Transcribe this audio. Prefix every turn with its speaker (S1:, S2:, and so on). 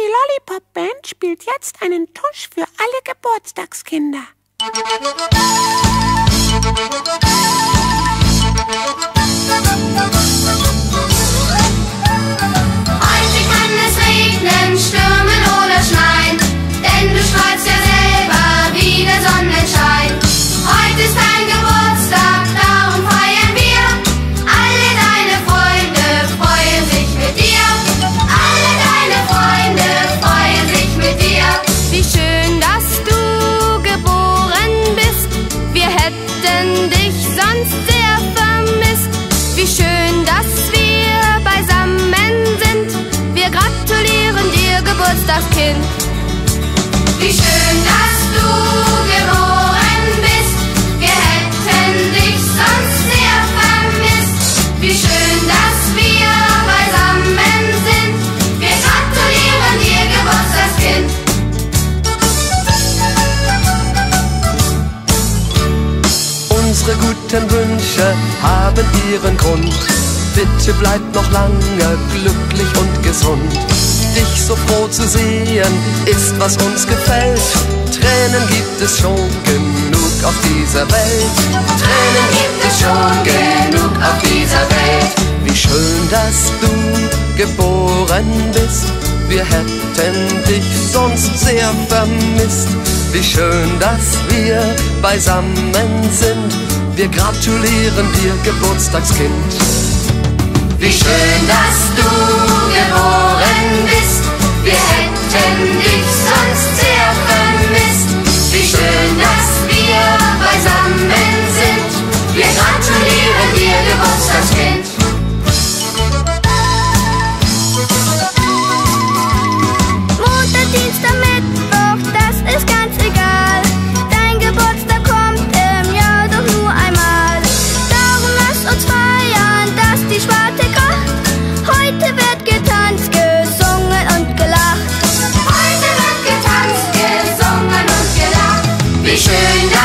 S1: Die Lollipop Band spielt jetzt einen Tusch für alle Geburtstagskinder.
S2: Heute kann es regnen, stürmen oder schneien, denn du strahlst ja selber wie der Sonnenschein. Heute ist dein Geburtstag, darum feiern wir. Alle deine Freunde freuen sich mit dir. Alle deine Freunde freuen sich mit dir.
S3: Wie schön, dass du geboren bist. Wir hätten dich sonst sehr vermisst. Wie schön, dass wir beisammen sind. Wir gratulieren dir, Geburtstagskind.
S2: Wie schön, dass du geboren bist. Wir hätten dich sonst sehr vermisst. Wie schön, dass wir beisammen sind. Wir gratulieren dir, Geburtstagskind.
S4: Unsere guten Wünsche haben ihren Grund. Bitte bleib noch lange glücklich und gesund. Dich so froh zu sehen, ist was uns gefällt. Tränen gibt es schon genug auf dieser Welt. Tränen gibt es schon genug auf dieser Welt. Wie schön, dass du geboren bist. Wir hätten dich sonst sehr vermisst. Wie schön, dass wir beisammen sind. Wir gratulieren dir, Geburtstagskind.
S2: Wie schön, dass du geboren bist. Wir hätten dich sonst sehr vermisst. Wie schön, dass wir beisammen sind. Wir gratulieren dir, Geburtstagskind.
S3: Montag, Dienstag, Mittwoch, das ist ganz egal. Dein Geburtstag kommt im Jahr doch nur einmal. Darum lass uns feiern, dass die Schwarte kracht. Heute wird getanzt, gesungen und gelacht.
S2: Heute wird getanzt, gesungen und gelacht. Wie schön,